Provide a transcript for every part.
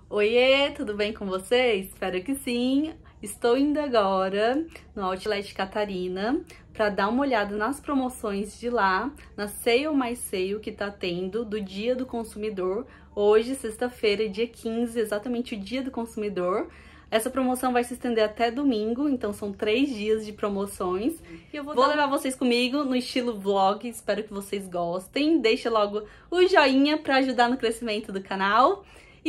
Oiê, tudo bem com vocês? Espero que sim! Estou indo agora no Outlet Catarina para dar uma olhada nas promoções de lá, na Sale Mais Sale que tá tendo do Dia do Consumidor. Hoje, sexta-feira, dia 15, exatamente o Dia do Consumidor. Essa promoção vai se estender até domingo, então são 3 dias de promoções. E eu vou levar vocês comigo no estilo vlog, espero que vocês gostem. Deixa logo o joinha para ajudar no crescimento do canal.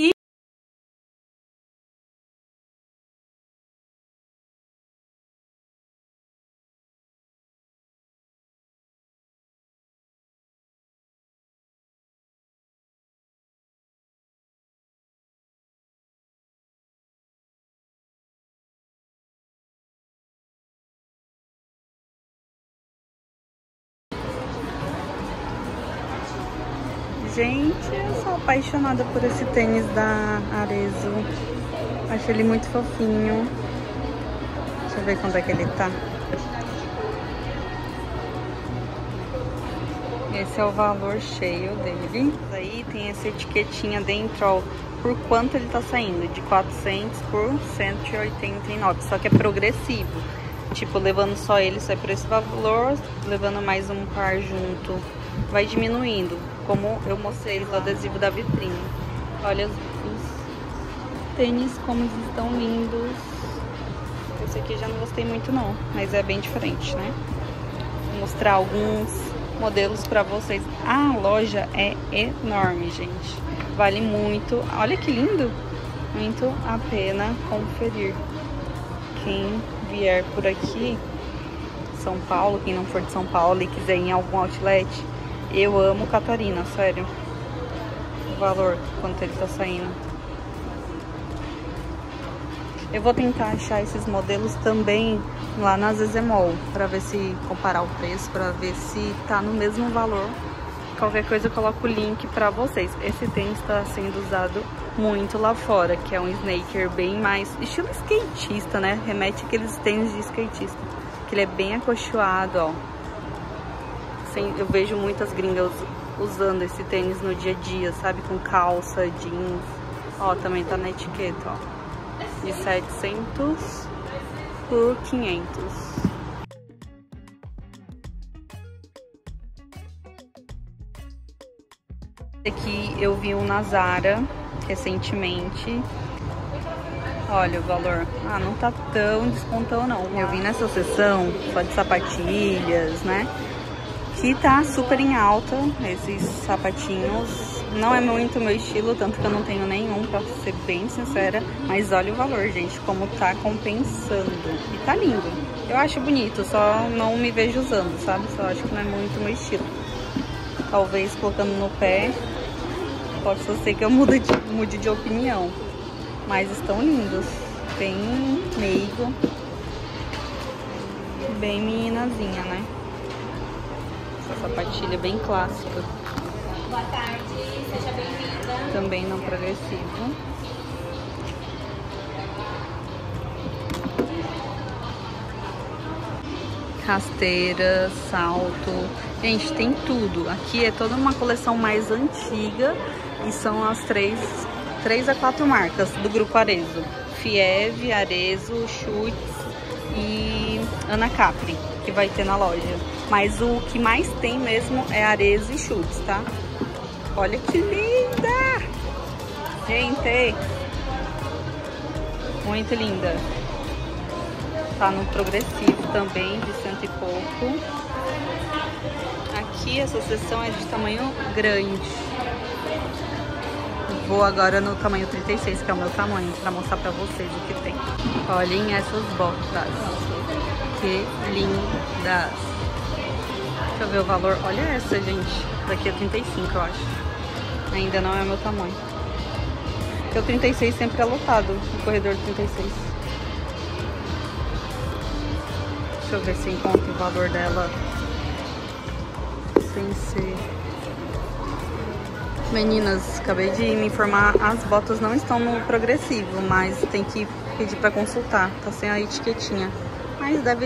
Gente, eu sou apaixonada por esse tênis da Arezzo. Acho ele muito fofinho. Deixa eu ver quanto é que ele tá. Esse é o valor cheio dele. Aí tem essa etiquetinha dentro, ó, por quanto ele tá saindo. De 400 por 189. Só que é progressivo. Tipo, levando só ele sai por esse valor. Levando mais um par junto, vai diminuindo. Como eu mostrei no adesivo da vitrine. Olha os tênis como eles estão lindos. Esse aqui já não gostei muito não, mas é bem diferente, né? Vou mostrar alguns modelos pra vocês. A loja é enorme, gente. Vale muito. Olha que lindo. Muito a pena conferir. Quem vier por aqui, São Paulo, quem não for de São Paulo e quiser ir em algum outlet, eu amo Catarina, sério. O valor, quanto ele tá saindo. Eu vou tentar achar esses modelos também lá na Zezemol, pra ver se comparar o preço, pra ver se tá no mesmo valor. Qualquer coisa eu coloco o link pra vocês. Esse tênis tá sendo usado muito lá fora, que é um sneaker bem mais estilo skatista, né? Remete àqueles tênis de skatista, que ele é bem acolchoado, ó. Eu vejo muitas gringas usando esse tênis no dia a dia, sabe? Com calça, jeans. Ó, também tá na etiqueta, ó. De 700 por 500. Aqui eu vi um na Zara recentemente. Olha o valor. Ah, não tá tão descontão não. Eu vi nessa seção só de sapatilhas, né? Que tá super em alta, esses sapatinhos. Não é muito meu estilo, tanto que eu não tenho nenhum, pra ser bem sincera. Mas olha o valor, gente, como tá compensando. E tá lindo. Eu acho bonito, só não me vejo usando, sabe? Só acho que não é muito meu estilo. Talvez colocando no pé, pode ser que eu mude de opinião. Mas estão lindos. Bem meigo. Bem meninazinha, né? Essa sapatilha bem clássica. Boa tarde, seja bem-vinda. Também não progressivo. Rasteira, salto. Gente, tem tudo. Aqui é toda uma coleção mais antiga. E são as 3 a 4 marcas do grupo Arezzo. Fieve, Arezzo, Schutz e Ana Capri, que vai ter na loja. Mas o que mais tem mesmo é Arezzo e Schutz, tá? Olha que linda! Gente! Muito linda. Tá no progressivo também, de 100 e pouco. Aqui essa seção é de tamanho grande. Vou agora no tamanho 36, que é o meu tamanho, pra mostrar pra vocês o que tem. Olhem essas botas. Que lindas! Deixa eu ver o valor. Olha essa, gente. Daqui é 35, eu acho. Ainda não é meu tamanho. Porque o 36 sempre é lotado, o corredor 36. Deixa eu ver se encontro o valor dela sem ser... Meninas, acabei de me informar, as botas não estão no progressivo, mas tem que pedir pra consultar. Tá sem a etiquetinha. Mas deve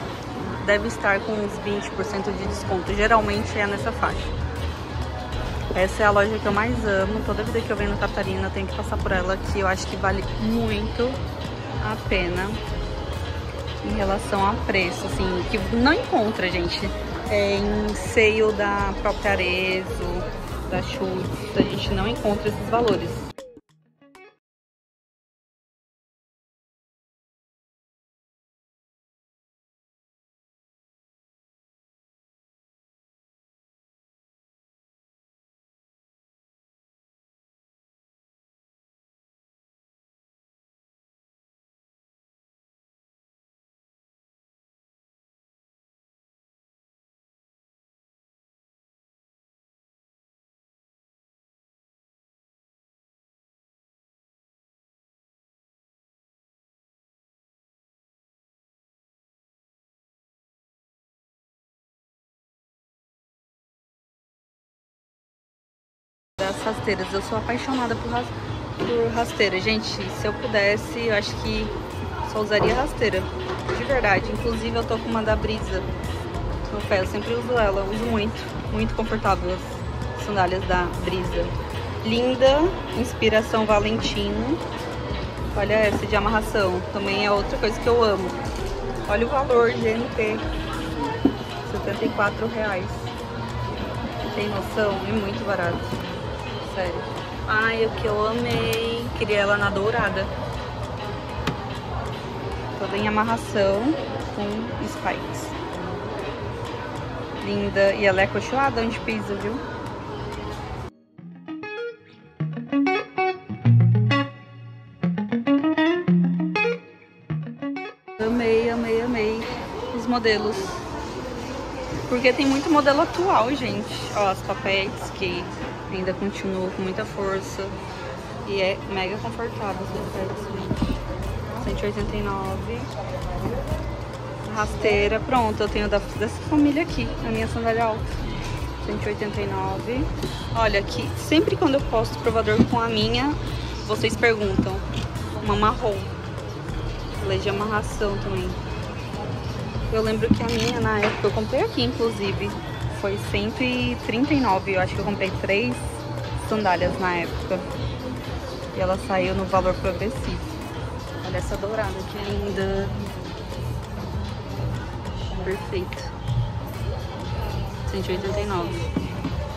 estar com uns 20% de desconto. Geralmente é nessa faixa. Essa é a loja que eu mais amo. Toda vida que eu venho no Catarina eu tenho que passar por ela, que eu acho que vale muito a pena em relação a preço, assim, que não encontra, gente, em seio da própria Arezzo, da Schutz, a gente não encontra esses valores. Das rasteiras, eu sou apaixonada por rasteira, gente. Se eu pudesse, eu acho que só usaria rasteira, de verdade. Inclusive eu tô com uma da Brisa no pé, eu sempre uso ela, uso muito confortável as sandálias da Brisa. Linda, inspiração Valentino. Olha essa de amarração, também é outra coisa que eu amo. Olha o valor, GNT, R$74. Tem noção? É muito barato. Sério. Ai, o que eu amei. Queria ela na dourada. Toda em amarração com spikes. Linda. E ela é acolchoada onde pisa, viu? Amei os modelos. Porque tem muito modelo atual, gente. Ó, as papetes que ainda continuam com muita força. E é mega confortável as papetes, gente. 189. Rasteira. Pronto, eu tenho dessa família aqui. A minha sandália alta. 189. Olha aqui, sempre quando eu posto provador com a minha, vocês perguntam. Uma marrom. Ela é de amarração também. Eu lembro que a minha, na época, eu comprei aqui, inclusive, foi 139. Eu acho que eu comprei 3 sandálias na época. E ela saiu no valor progressivo. Olha essa dourada, que linda. Perfeito. 189.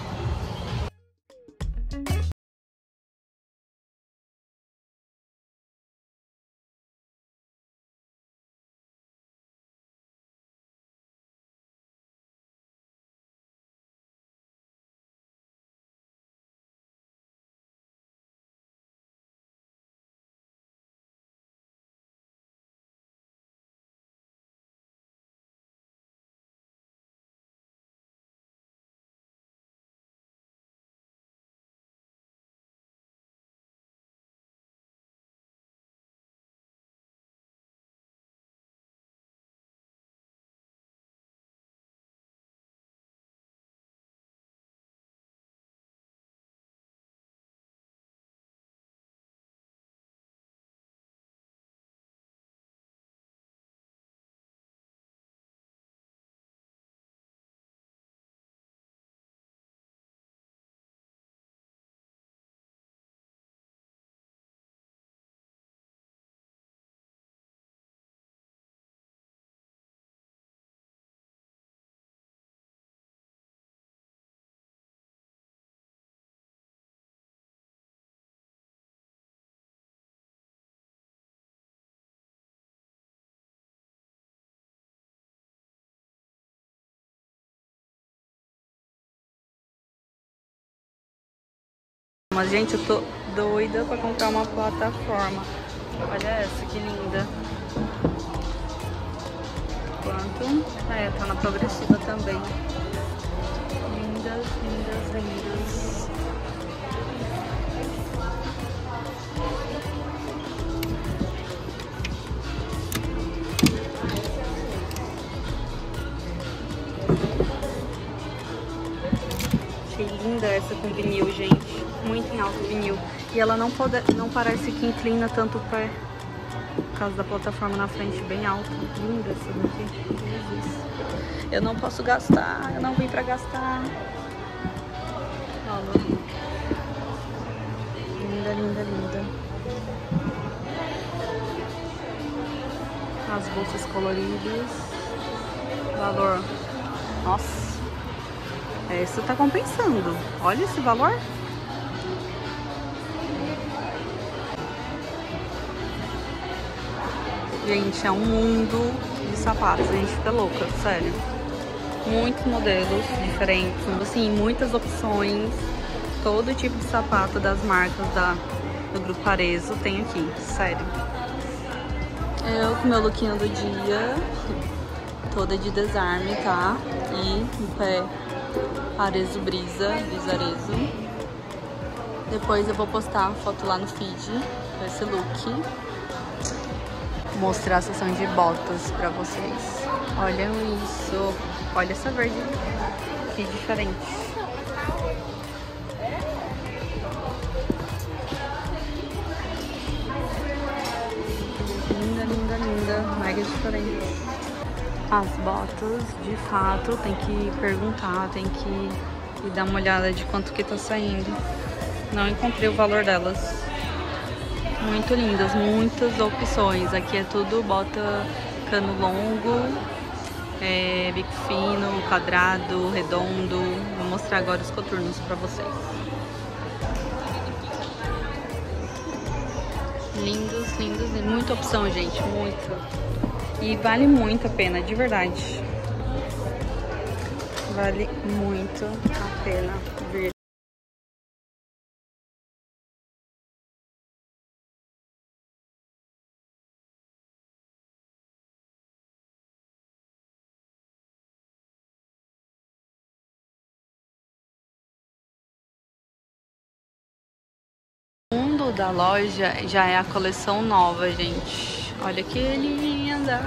Mas, gente, eu tô doida pra comprar uma plataforma. Olha essa, que linda. Quanto? É, tá na progressiva também. Lindas, lindas, lindas. Achei linda essa com vinil, gente. Muito em alto vinil. E ela não parece que inclina tanto o pé. Por causa da plataforma na frente bem alta. Linda essa daqui. Jesus. Eu não posso gastar. Eu não vim pra gastar. Ó, Linda, linda, linda. As bolsas coloridas. Valor. Nossa. Isso tá compensando. Olha esse valor. Gente, é um mundo de sapatos. A gente fica louca, sério. Muitos modelos diferentes. Assim, muitas opções. Todo tipo de sapato das marcas do Grupo Arezzo tem aqui. Sério. Eu com meu lookinho do dia. Toda de desarme, tá? E um pé Arezzo Brisa Arezzo. Depois eu vou postar a foto lá no feed com esse look. Vou mostrar a seção de botas pra vocês. Olha isso. Olha essa verde. Que diferente. Linda, linda, linda. Mega diferente. As botas, de fato, tem que perguntar, tem que ir dar uma olhada de quanto que tá saindo. Não encontrei o valor delas. Muito lindas, muitas opções. Aqui é tudo bota cano longo, bico fino, quadrado, redondo. Vou mostrar agora os coturnos pra vocês. Lindos, lindos, e muita opção, gente, muita. E vale muito a pena, de verdade. Vale muito a pena vir. O fundo da loja já é a coleção nova, gente. Olha que linda!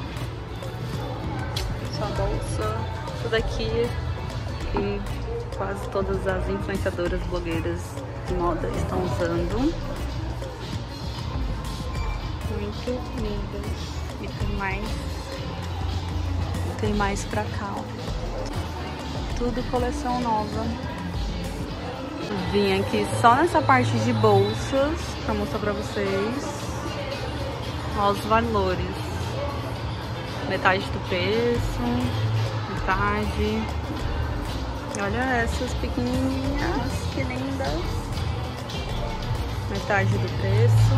Sua bolsa, tudo aqui. E quase todas as influenciadoras, blogueiras de moda estão usando. Muito lindas. E tem mais pra cá, ó. Tudo coleção nova. Vim aqui só nessa parte de bolsas pra mostrar pra vocês. Olha os valores. Metade do preço. Metade. E olha essas pequenininhas. Que lindas. Metade do preço.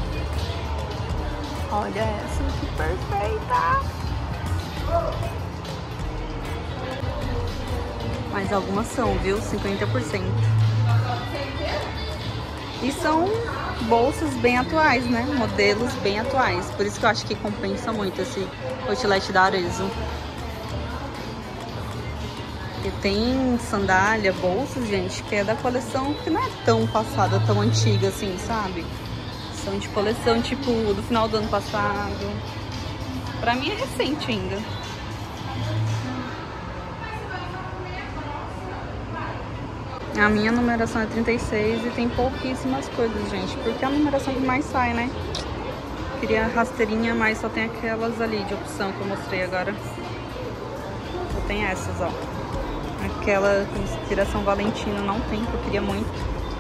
Olha essa, que perfeita. Mas algumas são, viu? 50%. E são bolsas bem atuais, né? Modelos bem atuais. Por isso que eu acho que compensa muito esse outlet da Arezzo. E tem sandália, bolsas, gente, que é da coleção que não é tão passada, tão antiga assim, sabe? São de coleção, tipo, do final do ano passado. Pra mim é recente ainda. A minha numeração é 36 e tem pouquíssimas coisas, gente. Porque é a numeração que mais sai, né? Queria rasteirinha, mas só tem aquelas ali de opção que eu mostrei agora. Só tem essas, ó. Aquela com inspiração Valentino não tem, que eu queria muito.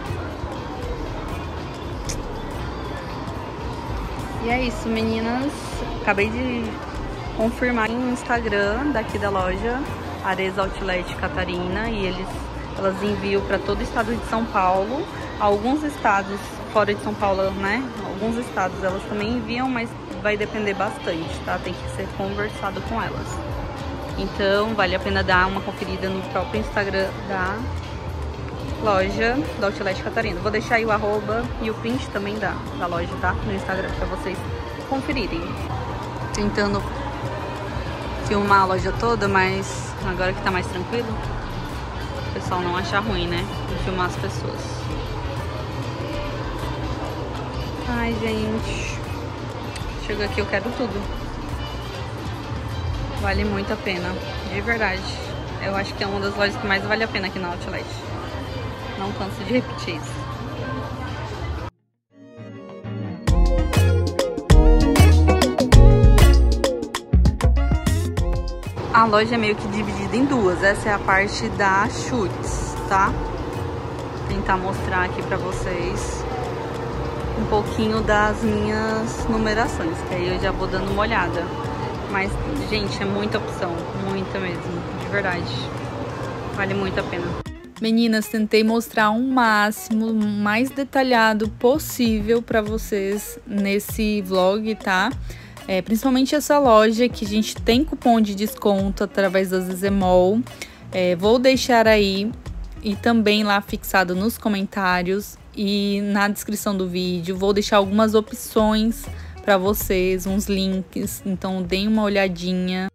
E é isso, meninas. Acabei de confirmar no Instagram daqui da loja, Arezzo Outlet Catarina, e elas enviam para todo o estado de São Paulo. Alguns estados fora de São Paulo, né? Alguns estados elas também enviam, mas vai depender bastante, tá? Tem que ser conversado com elas. Então, vale a pena dar uma conferida no próprio Instagram da loja da Outlet Catarina. Vou deixar aí o arroba e o print também da loja, tá? No Instagram, pra vocês conferirem. Tentando filmar a loja toda, mas agora que tá mais tranquilo, o pessoal não achar ruim, né? De filmar as pessoas. Ai, gente. Chego aqui, eu quero tudo. Vale muito a pena, de verdade. Eu acho que é uma das lojas que mais vale a pena aqui na Outlet. Não canso de repetir isso. A loja é meio que dividida em duas. Essa é a parte da Schutz, tá? tentar mostrar aqui pra vocês um pouquinho das minhas numerações, que aí eu já vou dando uma olhada. Mas, gente, é muita opção, muita mesmo, de verdade. Vale muito a pena. Meninas, tentei mostrar o máximo, mais detalhado possível pra vocês nesse vlog, tá? Principalmente essa loja que a gente tem cupom de desconto através da Zezemol. Vou deixar aí e também lá fixado nos comentários e na descrição do vídeo. Vou deixar algumas opções para vocês, uns links, então deem uma olhadinha.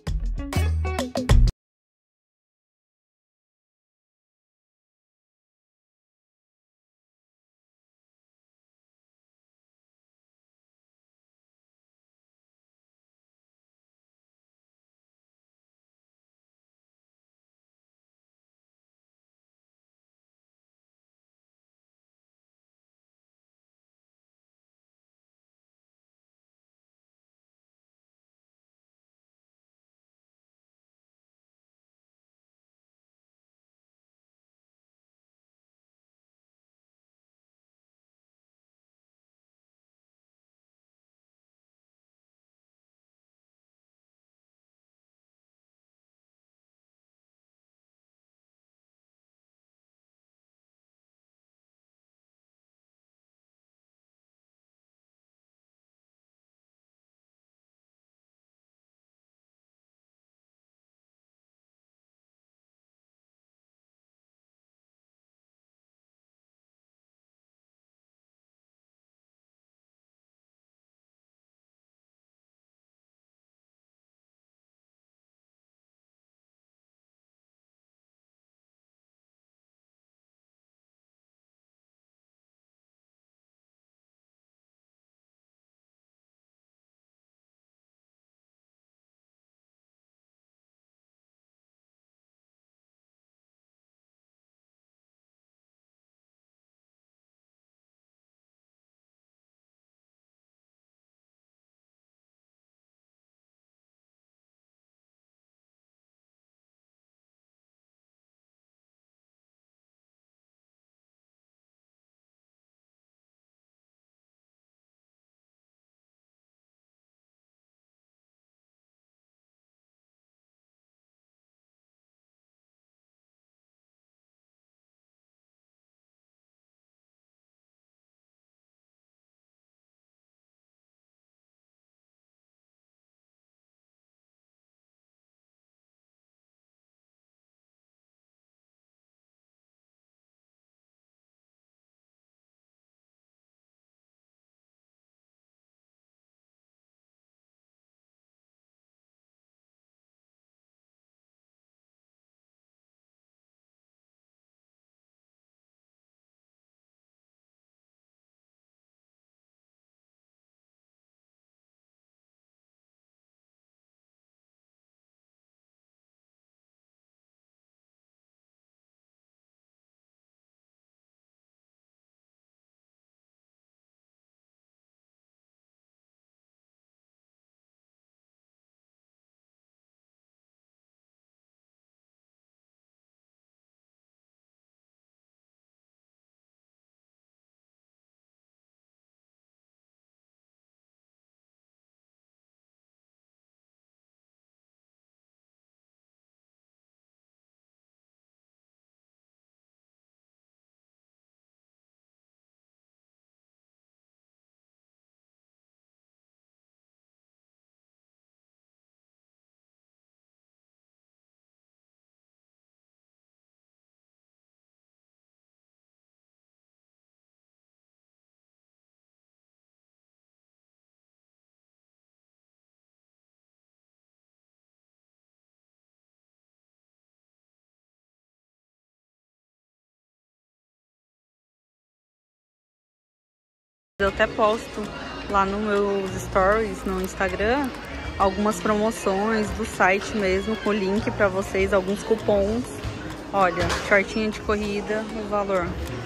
Eu até posto lá nos meus stories no Instagram algumas promoções do site mesmo, com link pra vocês, alguns cupons. Olha, shortinha de corrida, o valor.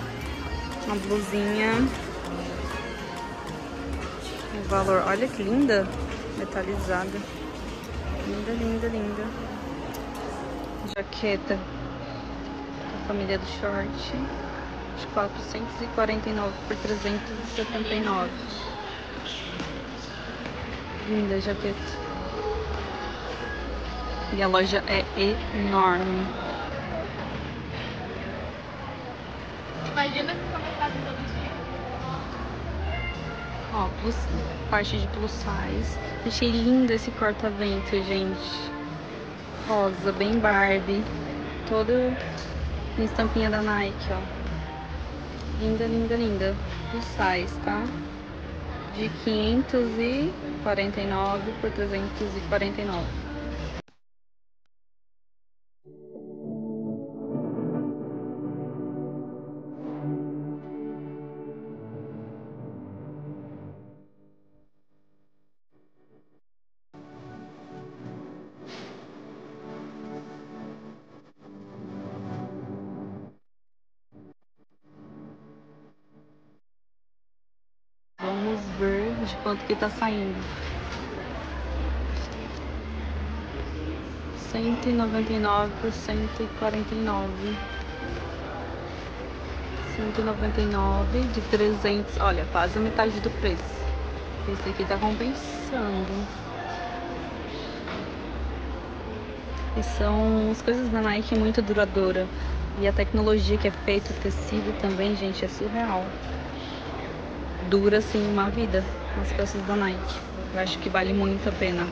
Uma blusinha, o valor. Olha que linda, metalizada. Linda, linda, linda. Jaqueta, a família do short. de 449 por 379. Linda a jaqueta. E a loja é enorme. Imagina se começasse todo dia. Ó, parte de plus size. Achei lindo esse corta-vento, gente. Rosa, bem Barbie. Todo em estampinha da Nike, ó. Linda, linda, linda. Plus size, tá? De 549 por 349. Vamos ver de quanto que tá saindo. 199 por 149. 199 de 300. Olha, quase a metade do preço. Esse aqui tá compensando. E são as coisas da Nike muito duradoura. E a tecnologia que é feita, o tecido também, gente, é surreal. Dura assim uma vida as peças da Nike. Eu acho que vale muito a pena.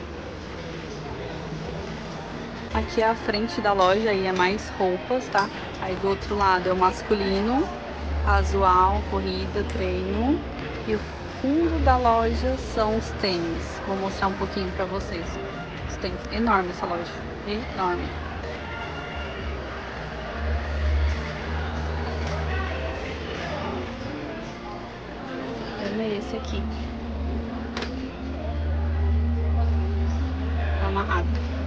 Aqui é a frente da loja e é mais roupas, tá? Aí do outro lado é o masculino, casual, corrida, treino. E o fundo da loja são os tênis. Vou mostrar um pouquinho pra vocês. Os tênis, enorme essa loja, enorme. É esse aqui. Tá amarrado.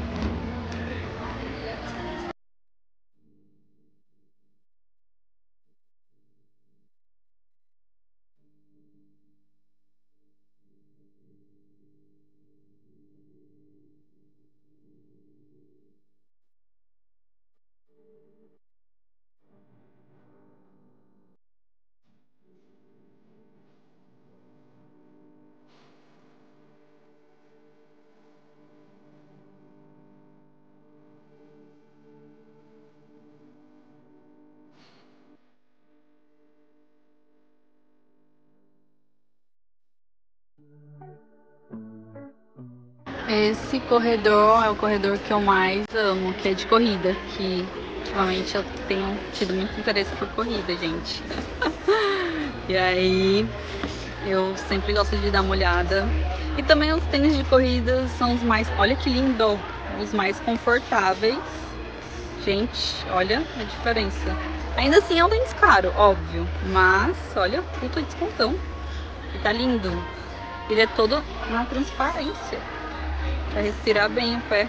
Esse corredor é o corredor que eu mais amo, que é de corrida, que ultimamente eu tenho tido muito interesse por corrida, gente. E aí eu sempre gosto de dar uma olhada. E também os tênis de corrida são os mais, olha que lindo, os mais confortáveis. Gente, olha a diferença. Ainda assim é um tênis caro, óbvio, mas olha, puta descontão. E tá lindo. Ele é todo na transparência. Pra respirar bem o pé.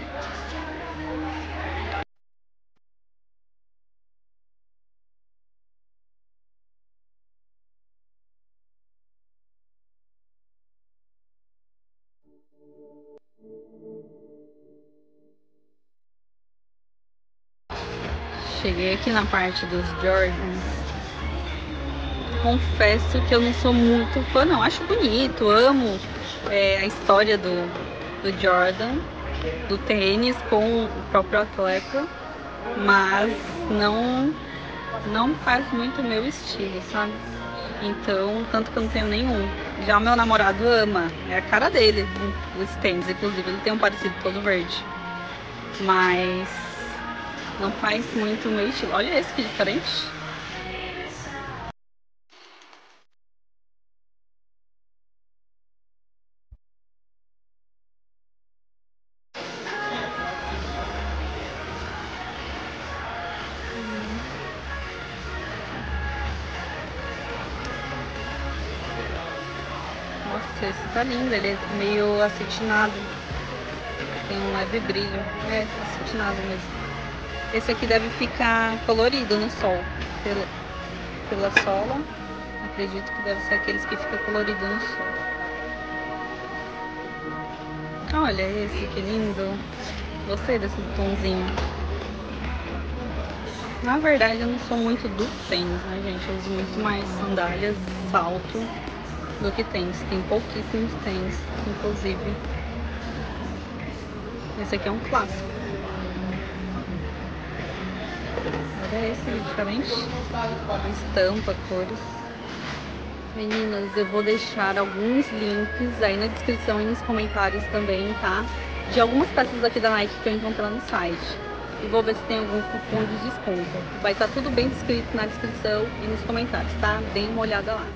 Cheguei aqui na parte dos Jordans. Confesso que eu não sou muito fã, não. Acho bonito, amo a história do Jordan, do tênis com o próprio atleta, mas não faz muito o meu estilo, sabe? Então, tanto que eu não tenho nenhum. Já o meu namorado ama, é a cara dele, os tênis, inclusive ele tem um parecido todo verde. Mas não faz muito o meu estilo. Olha esse que diferente. Nossa, esse tá lindo, ele é meio acetinado. Tem um leve brilho. É, acetinado mesmo. Esse aqui deve ficar colorido no sol. Pela sola, acredito que deve ser aqueles que ficam colorido no sol. Olha esse, que lindo. Gostei desse tomzinho. Na verdade, eu não sou muito do tênis, né, gente? Eu uso muito mais sandálias, salto, do que tênis. Tem pouquíssimos tênis, inclusive. Esse aqui é um clássico. Olha esse ali, diferente. Estampa, cores. Meninas, eu vou deixar alguns links aí na descrição e nos comentários também, tá? De algumas peças aqui da Nike que eu encontrei no site. E vou ver se tem algum cupom de desconto. Vai estar tudo bem descrito na descrição e nos comentários, tá? Deem uma olhada lá.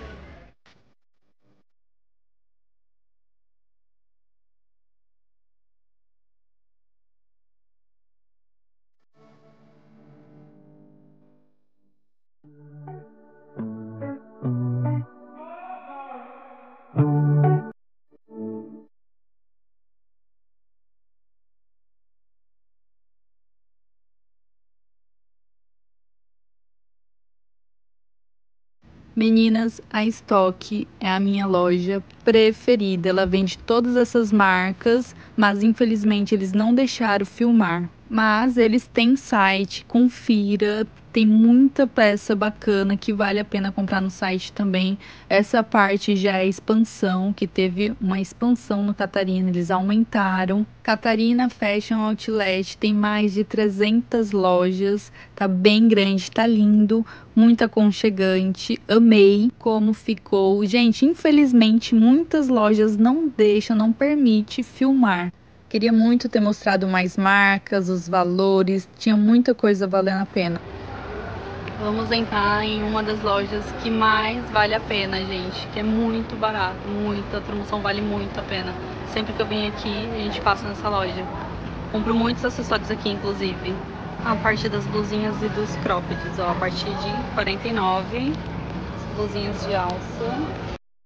Meninas, a Stock é a minha loja preferida. Ela vende todas essas marcas, mas infelizmente eles não deixaram filmar. Mas eles têm site, confira, tem muita peça bacana que vale a pena comprar no site também. Essa parte já é expansão, que teve uma expansão no Catarina, eles aumentaram. Catarina Fashion Outlet tem mais de 300 lojas, tá bem grande, tá lindo, muito aconchegante, amei como ficou. Gente, infelizmente muitas lojas não deixam, não permite filmar. Queria muito ter mostrado mais marcas, os valores, tinha muita coisa valendo a pena. Vamos entrar em uma das lojas que mais vale a pena, gente, que é muito barato, a promoção vale muito a pena. Sempre que eu venho aqui, a gente passa nessa loja. Compro muitos acessórios aqui, inclusive. A parte das blusinhas e dos croppeds, ó, a partir de 49, as blusinhas de alça.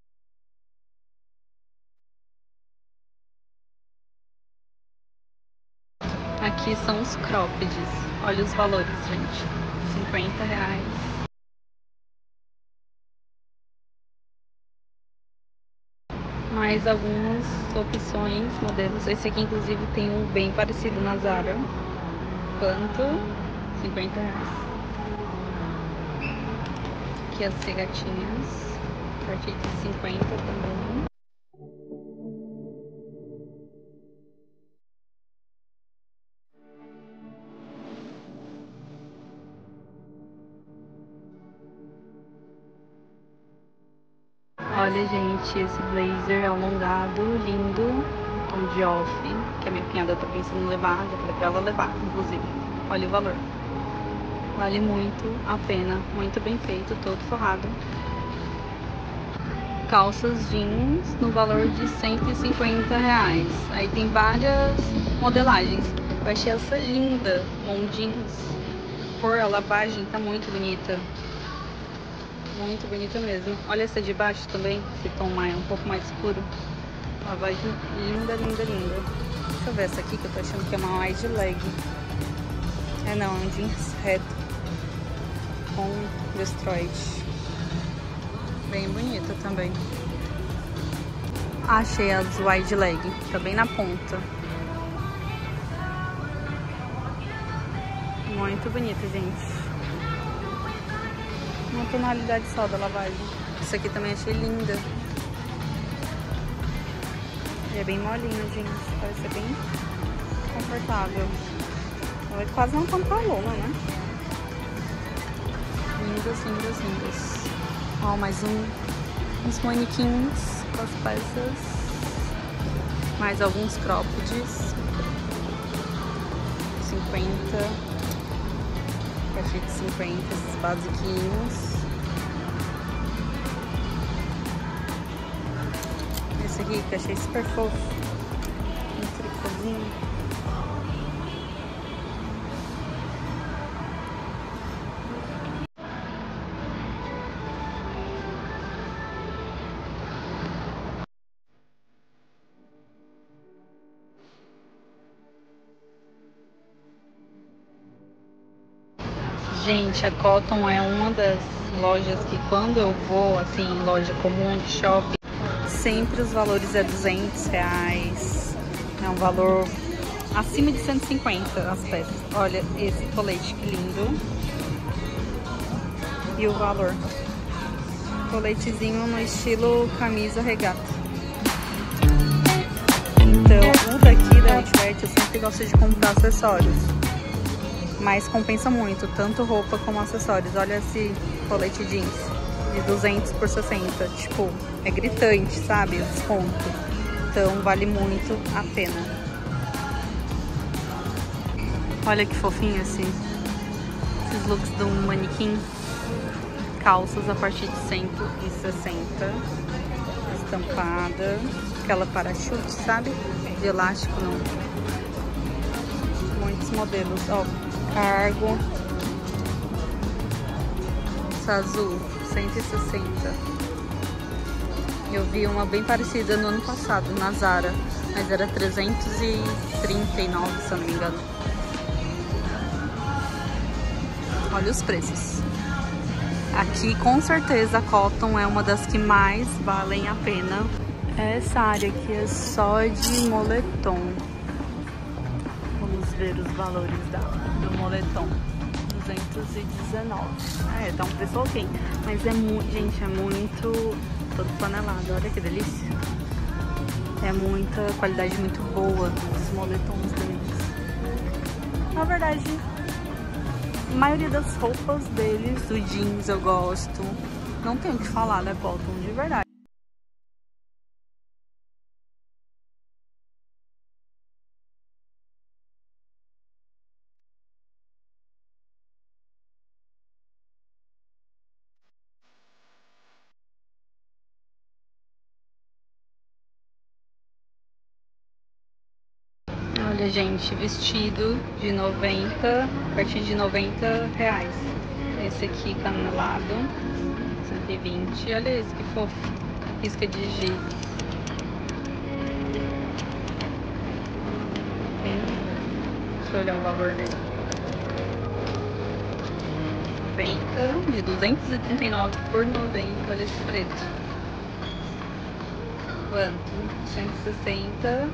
Aqui são os croppeds. Olha os valores, gente. R$50. Mais algumas opções, modelos. Esse aqui, inclusive, tem um bem parecido na Zara. Quanto? R$50. Aqui as regatinhas. A partir de 50 também. Olha, gente, esse blazer alongado, lindo, tom de off, que a minha cunhada tá pensando em levar, já falei pra ela levar, inclusive. Olha o valor. Vale muito a pena, muito bem feito, todo forrado. Calças jeans no valor de R$150. Aí tem várias modelagens. Eu achei essa linda, mom jeans. Por a lavagem tá muito bonita. Muito bonita mesmo. Olha essa de baixo também, esse tom um pouco mais escuro. Lavagem linda, linda, linda. Deixa eu ver essa aqui que eu tô achando que é uma wide leg. É não, é um jeans reto com destroyed. Bem bonita também. Achei as wide leg, tá bem na ponta. Muito bonita, gente. Uma tonalidade só da lavagem. Isso aqui também achei linda. E é bem molinho, gente. Parece ser bem confortável. Ela é quase uma pantalona, né? Lindas, lindas, lindas. Ó, mais uns manequins com as peças. Mais alguns croppeds. 50. A partir de 50, esses basiquinhos. Esse aqui que eu achei super fofo. Um tricôzinho. Gente, a Cotton é uma das lojas que quando eu vou, assim, em loja comum de shopping, sempre os valores é R$200. É um valor acima de 150 as peças. Olha esse colete que lindo. e o valor. Coletezinho no estilo camisa regata. Então, o daqui da Outlet eu sempre gosto de comprar acessórios. Mas compensa muito, tanto roupa como acessórios. Olha esse colete jeans de 200 por 60. Tipo, é gritante, sabe? O desconto. Então, vale muito a pena. Olha que fofinho esses looks do manequim. Calças a partir de 160. Estampada. Aquela parachute, sabe? De elástico, não. Muitos modelos. Ó, cargo. Essa azul, 160. Eu vi uma bem parecida no ano passado, na Zara. Mas era 339, se eu não me engano. Olha os preços. Aqui, com certeza, a Cotton é uma das que mais valem a pena. Essa área aqui é só de moletom. Vamos ver os valores do moletom. 219. Tá um preço ok. Mas é muito, gente, é muito todo panelado. Olha que delícia. É muita qualidade muito boa dos moletons deles. Na verdade, a maioria das roupas deles, do jeans eu gosto. Não tenho o que falar, né, Cotton, de verdade. Olha, gente, vestido de 90, a partir de 90 reais. Esse aqui canelado, 120. Olha esse que fofo, risca de giz. Deixa eu olhar o valor dele. 90, de 239 por 90, olha esse preto. Quanto? 160.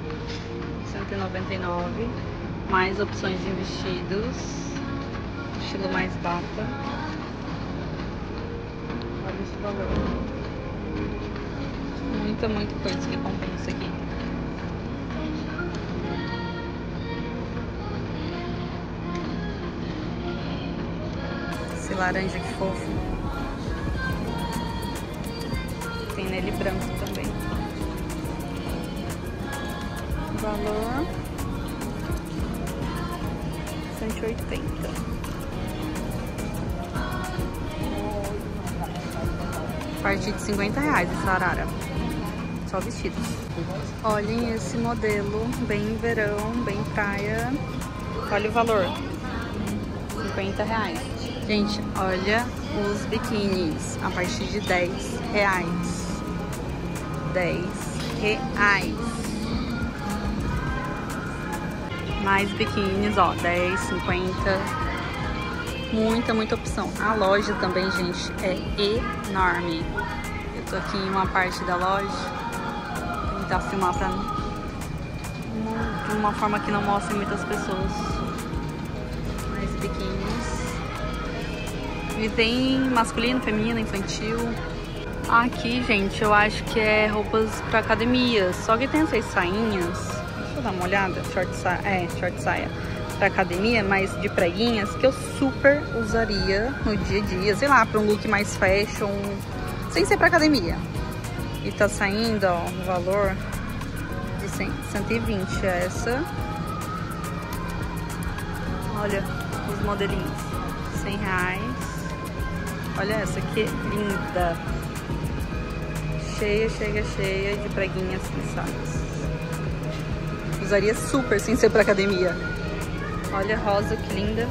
199, mais opções de vestidos, estilo mais bata. Olha esse valor. Muita coisa que compensa aqui. Esse laranja que fofo. Tem nele branco também. Valor 180. A partir de 50 reais essa arara. Só vestidos. Olhem esse modelo, bem verão, bem praia. Olha o valor. 50 reais. Gente, olha os biquínis. A partir de 10 reais. 10 reais. Mais biquínis, ó, 10, 50. Muita opção. A loja também, gente, é enorme. Eu tô aqui em uma parte da loja. Vou tentar filmar de uma forma que não mostre muitas pessoas. Mais biquínis. E tem masculino, feminino, infantil. Aqui, gente, eu acho que é roupas pra academia. Só que tem essas sainhas. Deixa eu dar uma olhada, short saia pra academia, mas de preguinhas, que eu super usaria no dia a dia, sei lá, pra um look mais fashion, sem ser pra academia. E tá saindo, ó, o valor de 120 essa. Olha os modelinhos, 100 reais. Olha essa que linda. Cheia de preguinhas liçadas. Usaria super sem ser pra academia. Olha a rosa, que linda.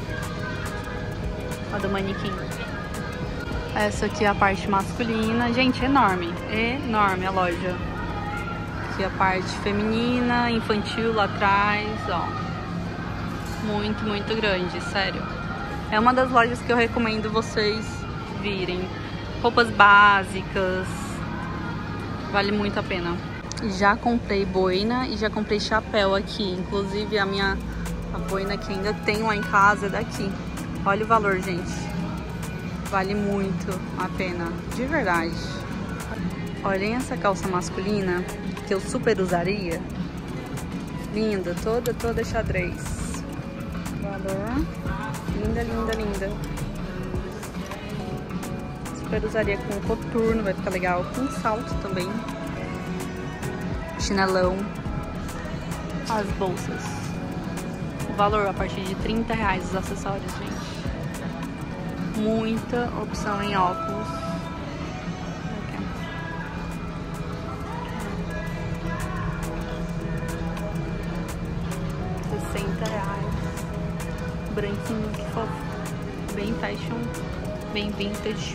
A do manequim. Essa aqui é a parte masculina. Gente, é enorme. Enorme a loja. Aqui a parte feminina, infantil lá atrás, ó. Muito grande, sério. É uma das lojas que eu recomendo vocês virem. Roupas básicas. Vale muito a pena. Já comprei boina e já comprei chapéu aqui. Inclusive a boina que ainda tem lá em casa é daqui. Olha o valor, gente. Vale muito a pena, de verdade. Olhem essa calça masculina, que eu super usaria. Linda, toda xadrez. Valor. Linda, linda, linda. Super usaria com coturno, vai ficar legal. Com salto também. Chinelão. As bolsas. O valor a partir de R$30 os acessórios, gente. Muita opção em óculos. R$60. Branquinho, que fofo. Bem fashion, bem vintage.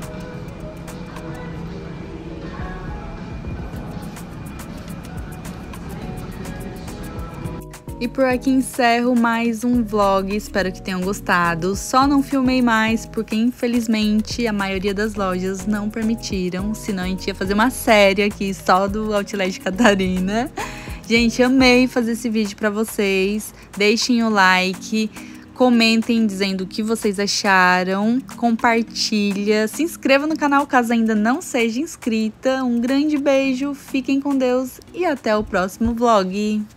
E por aqui encerro mais um vlog, espero que tenham gostado. Só não filmei mais porque infelizmente a maioria das lojas não permitiram, senão a gente ia fazer uma série aqui só do Outlet Catarina. Gente, amei fazer esse vídeo pra vocês, deixem o like, comentem dizendo o que vocês acharam, compartilha, se inscreva no canal caso ainda não seja inscrita. Um grande beijo, fiquem com Deus e até o próximo vlog.